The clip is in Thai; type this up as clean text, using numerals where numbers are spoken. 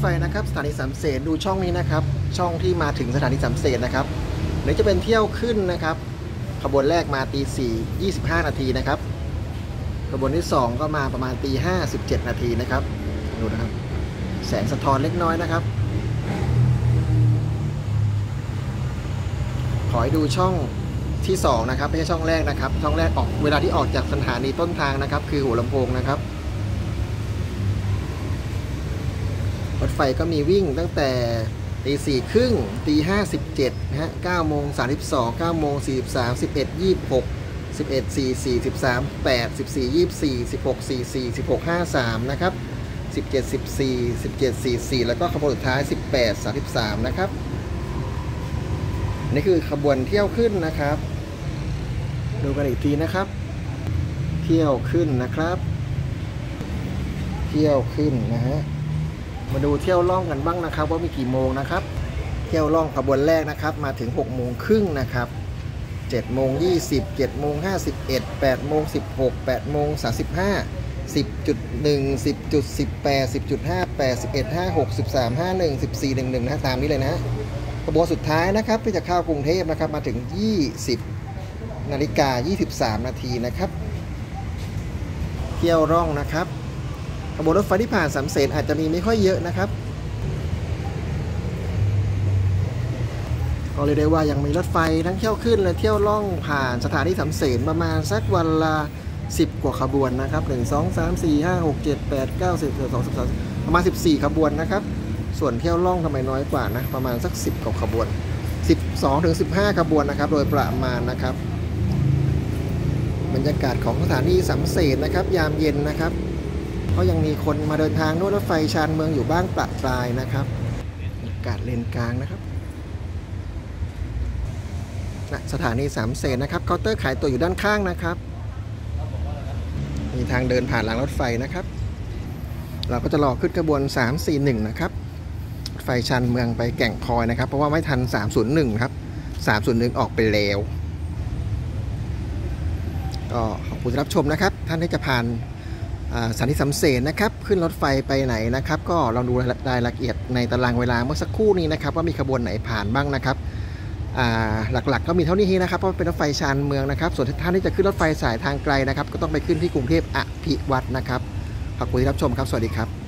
ฟนะครับสถานีสามเสนดูช่องนี้นะครับช่องที่มาถึงสถานีสามเสนนะครับเดี๋ยวจะเป็นเที่ยวขึ้นนะครับขบวนแรกมาตี 4:25 นาทีนะครับขบวนที่2ก็มาประมาณตี 5:17 นาทีนะครับดูนะครับแสงสะท้อนเล็กน้อยนะครับขอให้ดูช่องที่2นะครับไม่ใช่ช่องแรกนะครับช่องแรกออกเวลาที่ออกจากสถานีต้นทางนะครับคือหัวลำโพงนะครับรถไฟก็มีวิ่งตั้งแต่ตี 4:30 ตี 5:17 นะฮะ 9:32 9:43 11:26 11:44 13:08 14:24 16:44 16:53 นะครับ 17:14 17:44 แล้วก็ขบวนสุดท้าย 18:33 นะครับนี่คือขบวนเที่ยวขึ้นนะครับดูกันอีกทีนะครับเที่ยวขึ้นนะครับเที่ยวขึ้นนะฮะมาดูเที่ยวล่องกันบ้างนะครับว่ามีกี่โมงนะครับเที่ยวล่องขบวนแรกนะครับมาถึง 6:30 นะครับ 7:20 7:51 8:16 8:35 10:1 10:18 10:58 11:56 13:51 14:11นะตามนี้เลยนะขบวนสุดท้ายนะครับที่จะเข้ากรุงเทพนะครับมาถึง 20:23 นาทีนะครับเที่ยวร่องนะครับขบวนรถไฟที่ผ่านสามเสนอาจจะมีไม่ค่อยเยอะนะครับก็เลยได้ว่ายังมีรถไฟทั้งเที่ยวขึ้นและเที่ยวล่องผ่านสถานีสามเสนประมาณสักวันละ10กว่าขบวนนะครับ1 2 3 4 5 6 7 8 9 10 12 13ประมาณ14ขบวนนะครับส่วนเที่ยวล่องทำไมน้อยกว่านะประมาณสัก10กว่าขบวน12 ถึง 15ขบวนนะครับโดยประมาณนะครับบรรยากาศของสถานีสามเสนนะครับยามเย็นนะครับก็ยังมีคนมาเดินทางด้วยรถไฟชานเมืองอยู่บ้างประปรายนะครับบรรยากาศเลนกลางนะครับสถานีสามเสนนะครับเคาน์เตอร์ขายตั๋วอยู่ด้านข้างนะครับมีทางเดินผ่านรางรถไฟนะครับเราก็จะรอขึ้นขบวน341นะครับรถไฟชานเมืองไปแก่งคอยนะครับเพราะว่าไม่ทัน301ครับ301ออกไปแล้วก็ขอบคุณที่รับชมนะครับท่านที่จะผ่านสถานีสามเสนนะครับขึ้นรถไฟไปไหนนะครับก็ลองดูรายละเอียดในตารางเวลาเมื่อสักครู่นี้นะครับว่ามีขบวนไหนผ่านบ้างนะครับหลักๆก็มีเท่านี้นะครับเพราะเป็นรถไฟชานเมืองนะครับส่วนท่านที่จะขึ้นรถไฟสายทางไกลนะครับก็ต้องไปขึ้นที่กรุงเทพอภิวัตรนะครับขอบคุณที่รับชมครับสวัสดีครับ